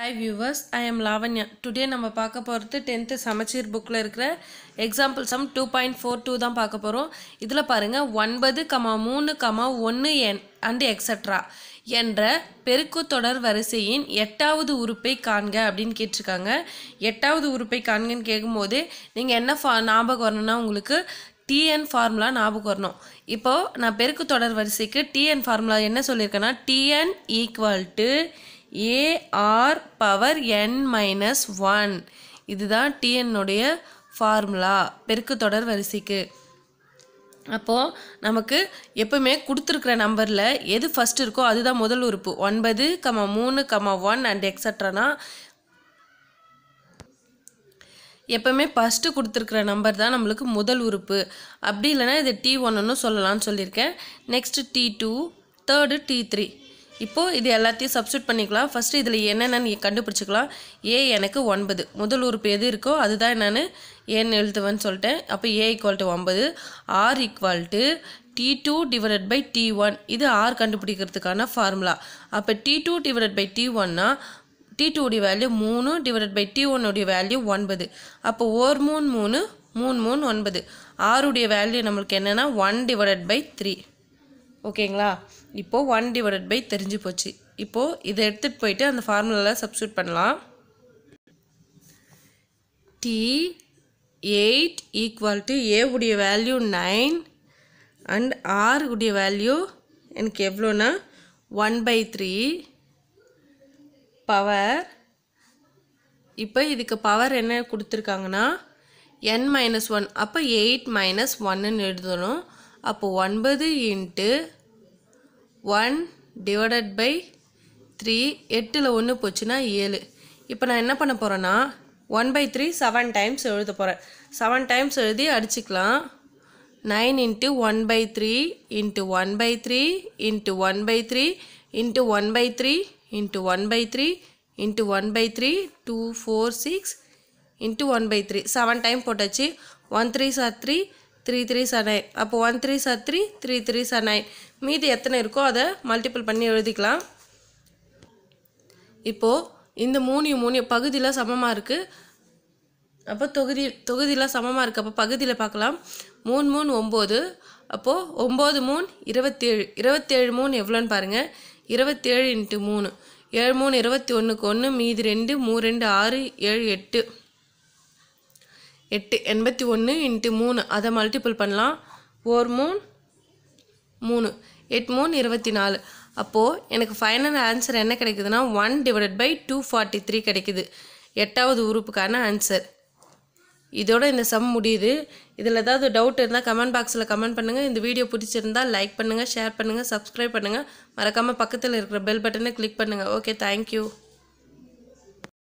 Hi viewers, I am Lavanya. Today நம்ம பார்க்க போறது 10th சமச்சீர் bookல இருக்கிற example sum 2.42 தான் பார்க்க போறோம். இதுல பாருங்க 9, 3, 1 and etc. என்ற பெருக்கு தொடர் வரிசையின் 8வது உறுப்பை காண்க அப்படினு கேட்டிருக்காங்க. 8வது உறுப்பை காண்கன்னு கேக்கும்போது நீங்க என்ன ஞாபகம் வரணும்னா உங்களுக்கு TN ஃபார்முலா ஞாபகம் வரணும். இப்போ நான் பெருக்கு தொடர் வரிசைக்கு TN ஃபார்முலா என்ன சொல்லிருக்கேன்னா TN = AR power n minus 1 இதுதான் TN உடைய ஃபார்முலா பெருக்கு தொடர் வரிசைக்கு. அப்போ நமக்கு எப்பவுமே கொடுத்திருக்கிற நம்பர்ல எது ஃபர்ஸ்ட் இருக்கோ அதுதான் முதல் உறுப்பு. 9, 3, 1 and etc. னா எப்பவுமே ஃபர்ஸ்ட் கொடுத்திருக்கிற நம்பர் தான் நமக்கு முதல் உறுப்பு. அப்படி இல்லனா இது T1 ன்னு சொல்லலாம்னு சொல்லிருக்கேன். Next T2, third T3. இப்போ இது எல்லாத்தையும் சப்ஸ்டிட்யூட் பண்ணிக்கலாம். ஃபர்ஸ்ட் இதுல என்னன்னு கண்டுபிடிச்சுக்கலாம். A எனக்கு 9 முதல் உறுப்பு எது இருக்கோ அதுதான் நான் n எழுதுவேன்னு சொல்லிட்டேன். அப்ப A = 9. R = T2 / T1 இது R கண்டுபிடிக்கிறதுக்கான ஃபார்முலா. அப்ப T2 / T1 னா T2 உடைய வேல்யூ 3 / T1 உடைய வேல்யூ 9. அப்ப 1 3 3 9. R உடைய வேல்யூ நமக்கு என்னன்னா 1 / 3. ஓகேங்களா? இப்போ 1 / 3 தெரிஞ்சு போச்சு. இப்போ இத எடுத்துட்டு போயிட்டு அந்த ஃபார்முலால சப்ஸ்டிட்யூட் பண்ணலாம். T8 = A உடைய வேல்யூ 9 and R உடைய வேல்யூ எனக்கு எவ்வளவுனா 1/3 பவர். இப்போ இதுக்கு பவர் என்ன கொடுத்திருக்காங்கன்னா n-1. அப்ப 8 - 1 ன்னு எழுதணும். அப்போ 9 * 1 / 3 8ல 1 போச்சுனா 7. இப்போ நான் என்ன பண்ண போறேன்னா 1/3 7 டைம்ஸ் எழுத போறேன். 7 டைம்ஸ் எழுதி அடிச்சுக்கலாம். 9 * 1/3 * 1/3 * 1/3 * 1/3 * 1/3 * 1/3 2 4 6 * 1/3 7 டைம் போட்டாச்சு. 1 3s are 3 3 3s are 9. அப்போ 1 3s are 3 3 3s are 9. மீதி எத்தனை இருக்கோ அதை மல்டிபிள் பண்ணி எழுதிக்கலாம். இப்போ இந்த 3 பகுதியில சமமா இருக்கு. அப்ப தொகுதியில சமமா இருக்கு. அப்ப பகுதியில பார்க்கலாம். 3 3 9. அப்போ 9 3 27. 27 3 எவ்வளவுன்னு பாருங்க. 27 * 3 7 3 21க்கு 1 மீதி 2 3 2 6 7 8 8 81 * 3 அதை மல்டிபிள் பண்ணலாம். 4 3 3 8 3 24. அப்போ எனக்கு ஃபைனல் ஆன்சர் என்ன கிடைக்குதுன்னா 1 / 243 கிடைக்குது. 8வது உறுப்புக்கான ஆன்சர். இதோட இந்த சம் முடியுது. இதுல ஏதாவது டவுட் இருந்தா கமெண்ட் பாக்ஸ்ல கமெண்ட் பண்ணுங்க. இந்த வீடியோ பிடிச்சிருந்தா லைக் பண்ணுங்க, ஷேர் பண்ணுங்க, சப்ஸ்கிரைப் பண்ணுங்க. மறக்காம பக்கத்துல இருக்கிற பெல் பட்டனை கிளிக் பண்ணுங்க. Okay, thank you.